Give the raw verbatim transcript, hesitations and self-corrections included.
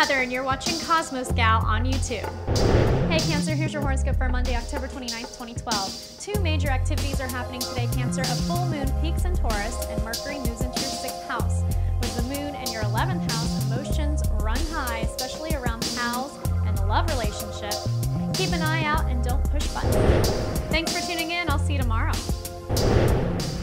Heather, and you're watching Cosmos Gal on YouTube. Hey Cancer, here's your horoscope for Monday, October twenty-ninth, twenty twelve. Two major activities are happening today, Cancer. A full moon peaks in Taurus, and Mercury moves into your sixth house. With the moon in your eleventh house, emotions run high, especially around pals and the love relationship. Keep an eye out and don't push buttons. Thanks for tuning in. I'll see you tomorrow.